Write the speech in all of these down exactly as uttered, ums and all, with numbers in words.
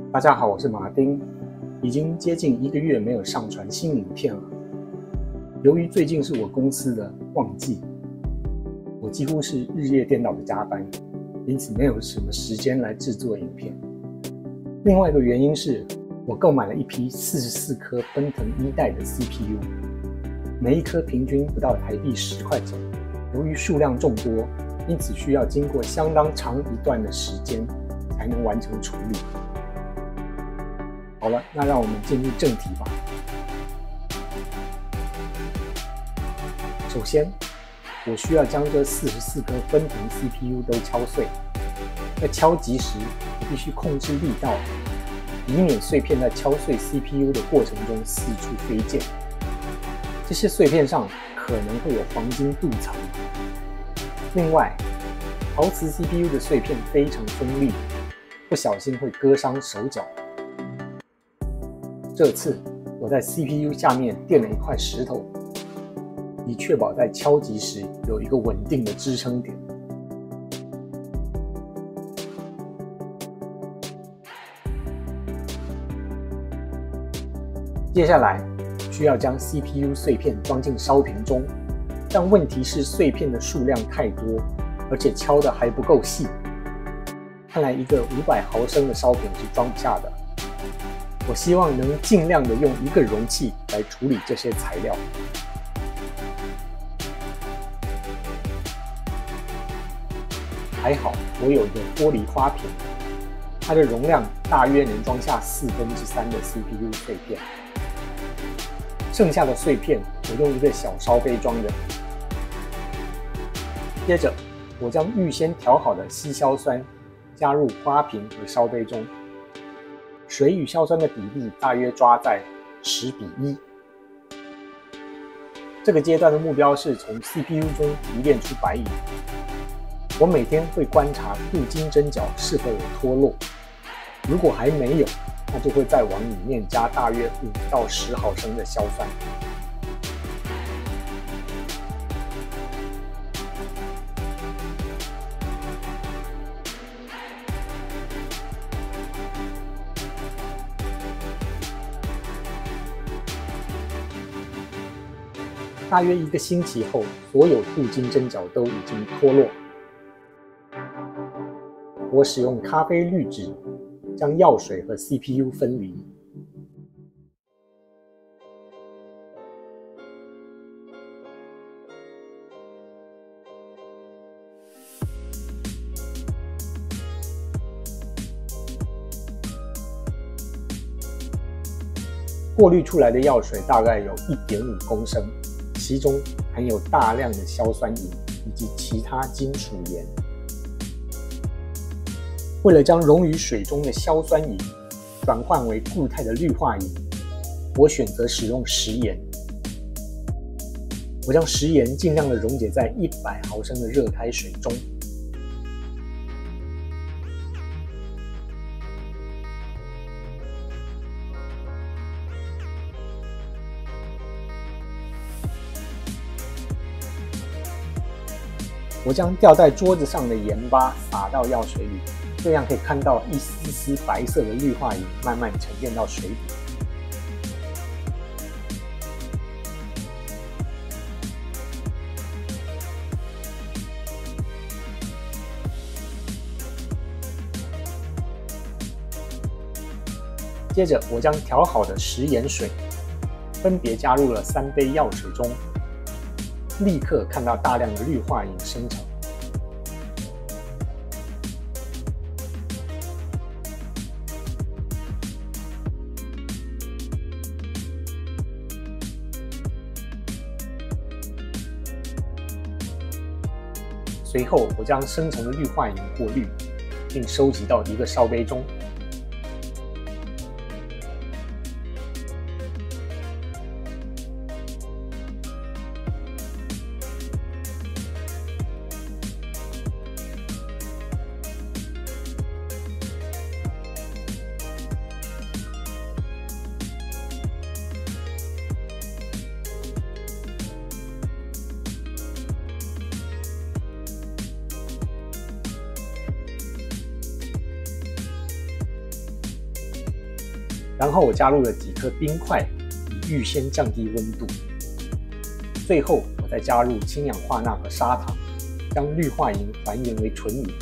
大家好，我是马丁，已经接近一个月没有上传新影片了。由于最近是我公司的旺季，我几乎是日夜颠倒的加班，因此没有什么时间来制作影片。另外一个原因是我购买了一批四十四颗奔腾一代的 C P U， 每一颗平均不到台币十块钱。由于数量众多，因此需要经过相当长一段的时间才能完成处理。好了，那让我们进入正题吧。首先，我需要将这四十四颗奔腾 C P U 都敲碎。在敲击时，我必须控制力道，以免碎片在敲碎 C P U 的过程中四处飞溅。这些碎片上可能会有黄金镀藏。另外，陶瓷 C P U 的碎片非常锋利，不小心会割伤手脚。这次我在 C P U 下面垫了一块石头，以确保在敲击时有一个稳定的支撑点。接下来需要将 C P U 碎片装进烧瓶中，但问题是碎片的数量太多，而且敲的还不够细。看来一个五百毫升的烧瓶是装不下的。我希望能尽量的用一个容器来处理这些材料。还好我有一个玻璃花瓶，它的容量大约能装下四分之三的 C P U 碎片。剩下的碎片我用一个小烧杯装着。接着，我将预先调好的稀硝酸加入花瓶和烧杯中。水与硝酸的比例大约抓在十比一。这个阶段的目标是从 C P U 中提炼出白银。我每天会观察镀金针脚是否有脱落，如果还没有，那就会再往里面加大约五到十毫升的硝酸。大约一个星期后，所有镀金针脚都已经脱落。我使用咖啡滤纸将药水和 C P U 分离。过滤出来的药水大概有 一点五公升。其中含有大量的硝酸银以及其他金属盐。为了将溶于水中的硝酸银转换为固态的氯化银，我选择使用食盐。我将食盐尽量的溶解在一百毫升的热开水中。我将掉在桌子上的盐巴撒到药水里，这样可以看到一丝丝白色的氯化银慢慢沉淀到水底。接着，我将调好的食盐水分别加入了三杯药水中。立刻看到大量的氯化银生成。随后，我将生成的氯化银过滤，并收集到一个烧杯中。 然后我加入了几颗冰块，以预先降低温度。最后我再加入氢氧化钠和砂糖，将氯化银还原为纯银。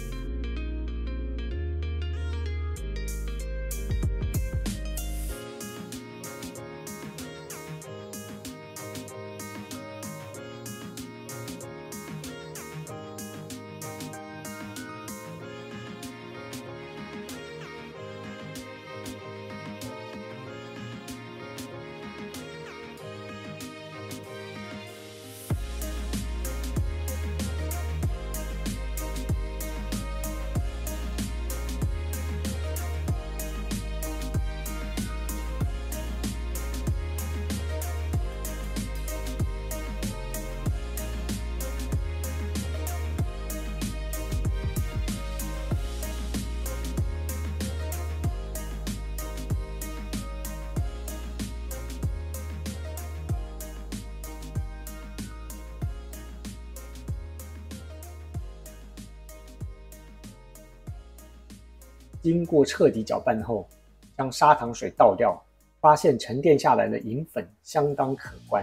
经过彻底搅拌后，将砂糖水倒掉，发现沉淀下来的银粉相当可观。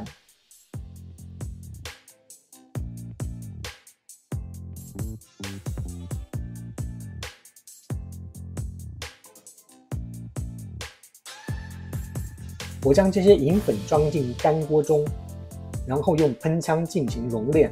我将这些银粉装进干锅中，然后用喷枪进行熔炼。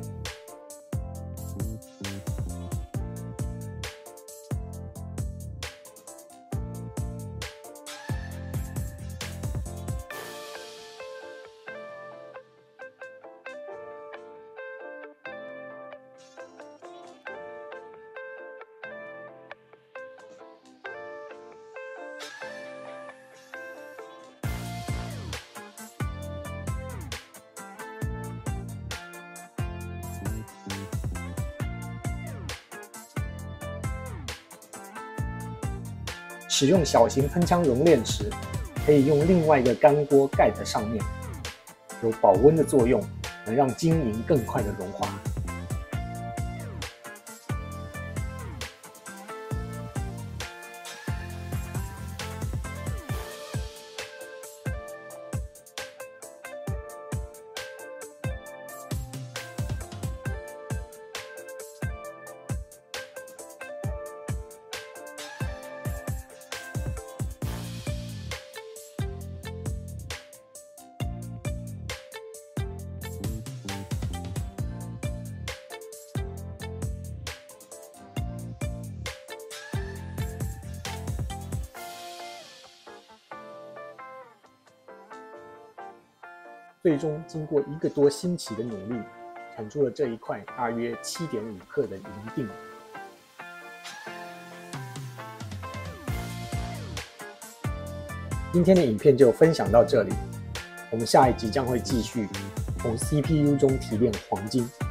使用小型喷枪熔炼时，可以用另外一个干锅盖在上面，有保温的作用，能让金银更快的融化。最终经过一个多星期的努力，产出了这一块大约 七点五 克的银锭。今天的影片就分享到这里，我们下一集将会继续从 C P U 中提炼黄金。